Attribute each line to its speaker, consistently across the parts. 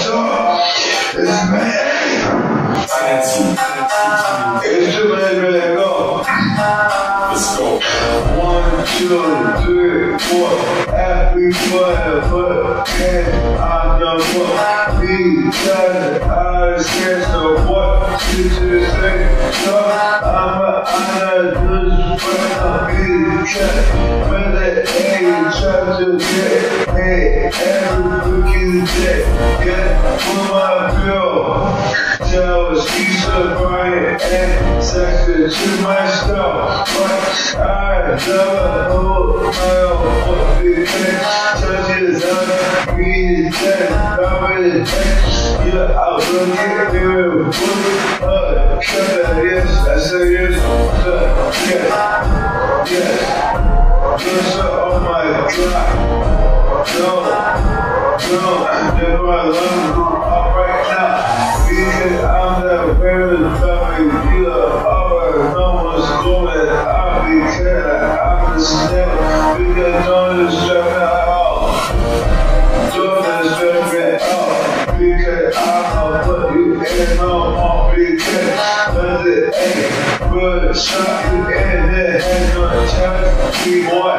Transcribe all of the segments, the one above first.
Speaker 1: It's too many, really go. Let's go. 1, 2, 3, 4. Happy forever. And I know what because I scared so what you just say. So I'm a good friend. Because when the age try to get hey, every freaking day. Yeah, for my girl. Jealous, she's a Brian and sexy to myself. But I never hold my own what we can. Touches on me, then I'm in it. Yeah, I'll look at you. Yes, I say yes. Yes. Yes, oh my God. No, never I love you. Right now, because I'm the very family dealer. I know what's going on because I'm the step. Because don't stress me out. Don't stress me out. Because I'ma put you in no more. Because it ain't good. Shot you in the head. No chance. Boy.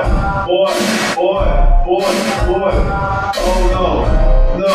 Speaker 1: Oh no.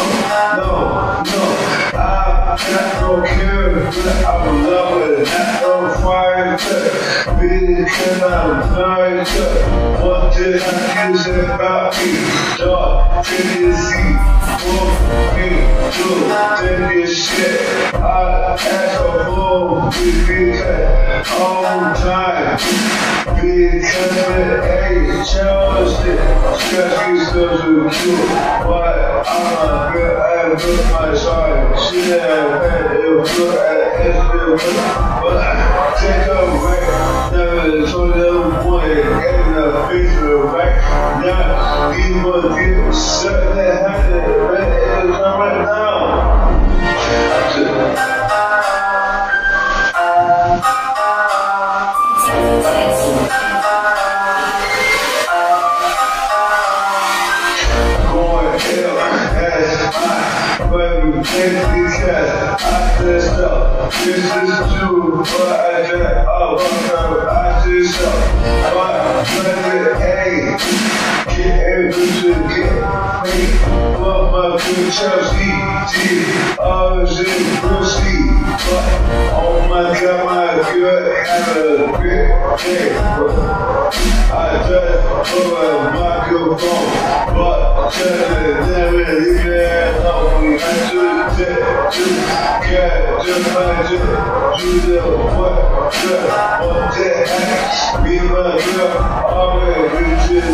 Speaker 1: I got no cure, but I'm loving it. Not no fire to because I'm dying to. What did I use about me? Dog, did you see? For me, do, did you shit? I ask a fool because all time. Because it ain't jealousy. Stress me so too cute. But I'm a good at my side. She never had it good at it. But I take away. Never told them one in the picture right now. People get certain had it. But it's right now. Because I just up. This is true, but I just I just up. But hey, get able to get me. But my good Chelsea, always in Brucey. But oh my God, my good, have a great day. I just put a microphone, but just never leave it alone. We had to get just like do the what the heck? Be my girl, always